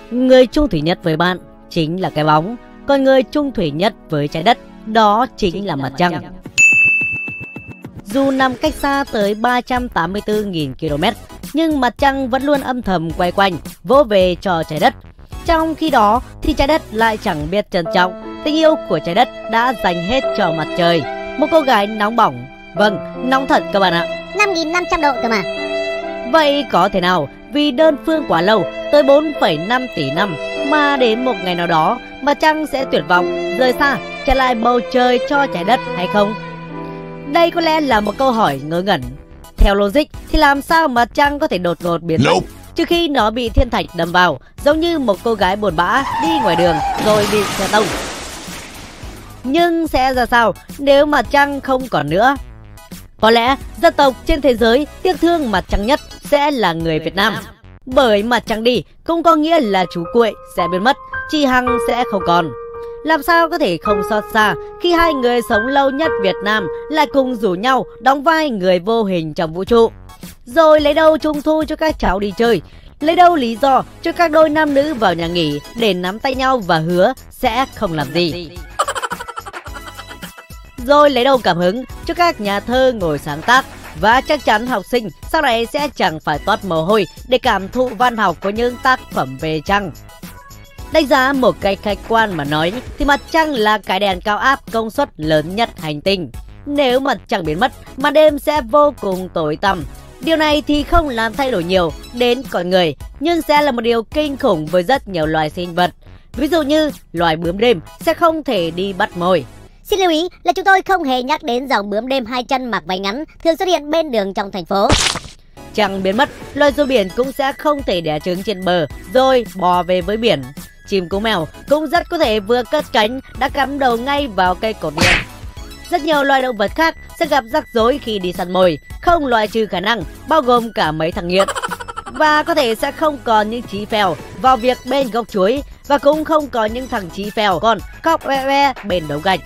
Người chung thủy nhất với bạn chính là cái bóng, còn người chung thủy nhất với trái đất đó chính là mặt trăng. Dù nằm cách xa tới 384.000 km, nhưng mặt trăng vẫn luôn âm thầm quay quanh, vỗ về cho trái đất. Trong khi đó thì trái đất lại chẳng biết trân trọng tình yêu của trái đất đã dành hết cho mặt trời. Một cô gái nóng bỏng, vâng, nóng thật các bạn ạ. 5.500 độ cơ mà. Vậy có thể nào vì đơn phương quá lâu, tới 4,5 tỷ năm, mà đến một ngày nào đó mặt trăng sẽ tuyệt vọng, rời xa, trả lại bầu trời cho trái đất hay không? Đây có lẽ là một câu hỏi ngớ ngẩn. Theo logic thì làm sao mặt trăng có thể đột ngột biến mất, trừ khi nó bị thiên thạch đâm vào, giống như một cô gái buồn bã đi ngoài đường rồi bị xe tông. Nhưng sẽ ra sao nếu mặt trăng không còn nữa? Có lẽ dân tộc trên thế giới tiếc thương mặt trăng nhất sẽ là người Việt Nam. Bởi mặt trăng đi cũng có nghĩa là chú Cuội sẽ biến mất, chị Hằng sẽ không còn. Làm sao có thể không xót xa khi hai người sống lâu nhất Việt Nam lại cùng rủ nhau đóng vai người vô hình trong vũ trụ. Rồi lấy đâu trung thu cho các cháu đi chơi, lấy đâu lý do cho các đôi nam nữ vào nhà nghỉ để nắm tay nhau và hứa sẽ không làm gì. Rồi lấy đâu cảm hứng cho các nhà thơ ngồi sáng tác. Và chắc chắn học sinh sau này sẽ chẳng phải toát mồ hôi để cảm thụ văn học của những tác phẩm về trăng. Đánh giá một cách khách quan mà nói thì mặt trăng là cái đèn cao áp công suất lớn nhất hành tinh. Nếu mặt trăng biến mất, màn đêm sẽ vô cùng tối tăm. Điều này thì không làm thay đổi nhiều đến con người, nhưng sẽ là một điều kinh khủng với rất nhiều loài sinh vật. Ví dụ như loài bướm đêm sẽ không thể đi bắt mồi. Xin lưu ý là chúng tôi không hề nhắc đến dòng bướm đêm hai chân mặc váy ngắn thường xuất hiện bên đường trong thành phố. Trăng biến mất, loài rùa biển cũng sẽ không thể đẻ trứng trên bờ rồi bò về với biển. Chim cú mèo cũng rất có thể vừa cất cánh đã cắm đầu ngay vào cây cột điện. Rất nhiều loài động vật khác sẽ gặp rắc rối khi đi săn mồi, không loại trừ khả năng bao gồm cả mấy thằng nghiện. Và có thể sẽ không còn những chí phèo vào việc bên gốc chuối, và cũng không có những thằng chí phèo còn khóc oe oe bên đống gạch.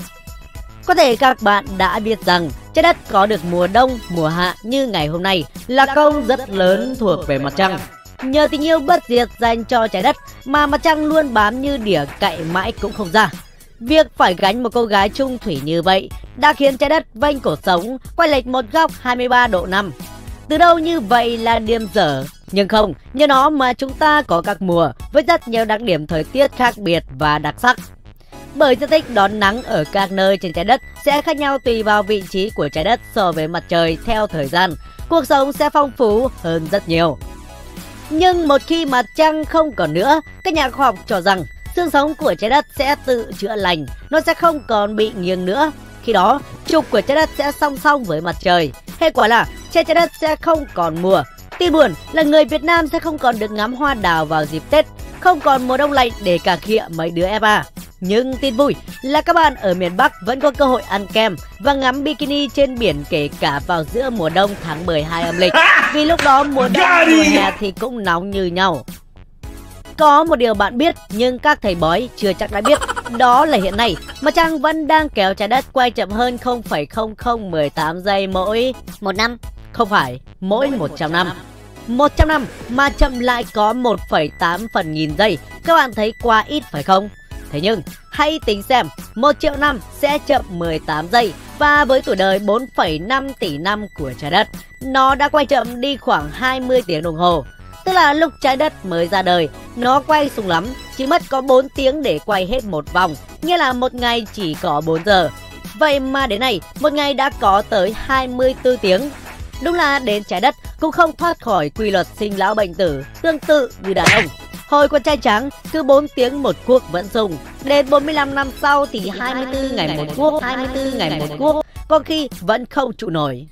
Có thể các bạn đã biết rằng trái đất có được mùa đông, mùa hạ như ngày hôm nay là công rất lớn thuộc về mặt trăng. Nhờ tình yêu bất diệt dành cho trái đất mà mặt trăng luôn bám như đỉa cạy mãi cũng không ra. Việc phải gánh một cô gái chung thủy như vậy đã khiến trái đất vênh cổ sống, quay lệch một góc 23 độ 5. Từ đâu như vậy là điềm dở. Nhưng không, nhờ nó mà chúng ta có các mùa với rất nhiều đặc điểm thời tiết khác biệt và đặc sắc. Bởi diện tích đón nắng ở các nơi trên trái đất sẽ khác nhau tùy vào vị trí của trái đất so với mặt trời theo thời gian, cuộc sống sẽ phong phú hơn rất nhiều. Nhưng một khi mặt trăng không còn nữa, các nhà khoa học cho rằng xương sống của trái đất sẽ tự chữa lành, nó sẽ không còn bị nghiêng nữa. Khi đó, trục của trái đất sẽ song song với mặt trời. Hệ quả là trên trái đất sẽ không còn mùa. Tin buồn là người Việt Nam sẽ không còn được ngắm hoa đào vào dịp Tết, không còn mùa đông lạnh để cà khịa mấy đứa FA. Nhưng tin vui là các bạn ở miền Bắc vẫn có cơ hội ăn kem và ngắm bikini trên biển kể cả vào giữa mùa đông tháng 12 âm lịch. Vì lúc đó mùa đông mùa hè thì cũng nóng như nhau. Có một điều bạn biết nhưng các thầy bói chưa chắc đã biết, đó là hiện nay mặt trăng vẫn đang kéo trái đất quay chậm hơn 0,0018 giây mỗi một năm. Không phải, mỗi 100 năm. 100 năm mà chậm lại có 1,8 phần nghìn giây. Các bạn thấy quá ít phải không? Thế nhưng hãy tính xem 1 triệu năm sẽ chậm 18 giây. Và với tuổi đời 4,5 tỷ năm của trái đất, nó đã quay chậm đi khoảng 20 tiếng đồng hồ. Tức là lúc trái đất mới ra đời, nó quay sung lắm chỉ mất có 4 tiếng để quay hết một vòng, nghĩa là một ngày chỉ có 4 giờ. Vậy mà đến nay, một ngày đã có tới 24 tiếng. Đúng là đến trái đất cũng không thoát khỏi quy luật sinh lão bệnh tử, tương tự như đàn ông. Hồi con trai trắng cứ 4 tiếng một cuốc vẫn dùng. Đến 45 năm sau thì 24 ngày một cuốc, 24 ngày một cuốc, có khi vẫn không trụ nổi.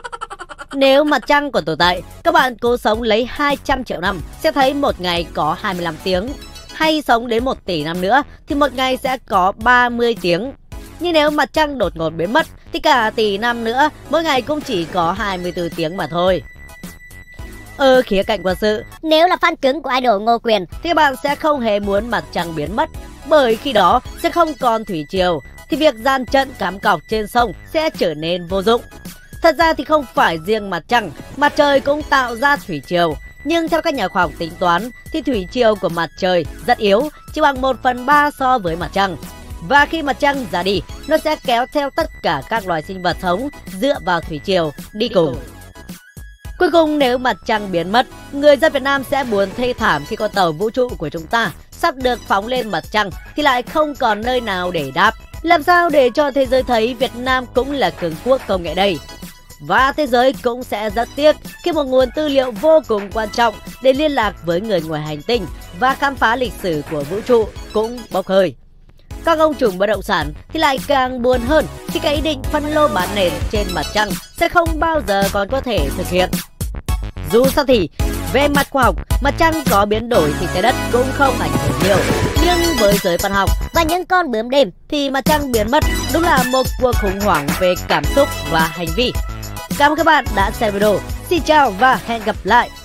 Nếu mặt trăng còn tồn tại, các bạn cố sống lấy 200 triệu năm sẽ thấy một ngày có 25 tiếng. Hay sống đến 1 tỷ năm nữa thì một ngày sẽ có 30 tiếng. Nhưng nếu mặt trăng đột ngột biến mất thì cả tỷ năm nữa mỗi ngày cũng chỉ có 24 tiếng mà thôi. Ở khía cạnh quân sự, nếu là fan cứng của idol Ngô Quyền thì bạn sẽ không hề muốn mặt trăng biến mất, bởi khi đó sẽ không còn thủy triều thì việc gian trận cắm cọc trên sông sẽ trở nên vô dụng. Thật ra thì không phải riêng mặt trăng, mặt trời cũng tạo ra thủy triều. Nhưng theo các nhà khoa học tính toán thì thủy triều của mặt trời rất yếu, chỉ bằng 1/3 so với mặt trăng. Và khi mặt trăng ra đi, nó sẽ kéo theo tất cả các loài sinh vật sống dựa vào thủy triều đi cùng. Cuối cùng nếu mặt trăng biến mất, người dân Việt Nam sẽ buồn thê thảm khi con tàu vũ trụ của chúng ta sắp được phóng lên mặt trăng thì lại không còn nơi nào để đáp. Làm sao để cho thế giới thấy Việt Nam cũng là cường quốc công nghệ đây? Và thế giới cũng sẽ rất tiếc khi một nguồn tư liệu vô cùng quan trọng để liên lạc với người ngoài hành tinh và khám phá lịch sử của vũ trụ cũng bốc hơi. Các ông trùm bất động sản thì lại càng buồn hơn khi cái ý định phân lô bán nền trên mặt trăng sẽ không bao giờ còn có thể thực hiện. Dù sao thì, về mặt khoa học, mặt trăng có biến đổi thì trái đất cũng không ảnh hưởng nhiều. Nhưng với giới văn học và những con bướm đêm thì mặt trăng biến mất đúng là một cuộc khủng hoảng về cảm xúc và hành vi. Cảm ơn các bạn đã xem video. Xin chào và hẹn gặp lại!